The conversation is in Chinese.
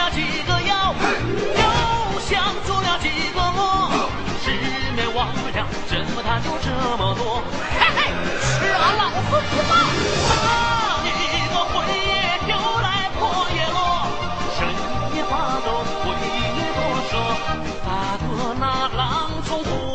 了几个妖，又想做了几个魔，世面忘不了，怎么他就这么多？嘿嘿，吃俺老子不骂！那一个灰夜飘来破叶落，深夜发抖，灰夜多说，大哥那狼从不。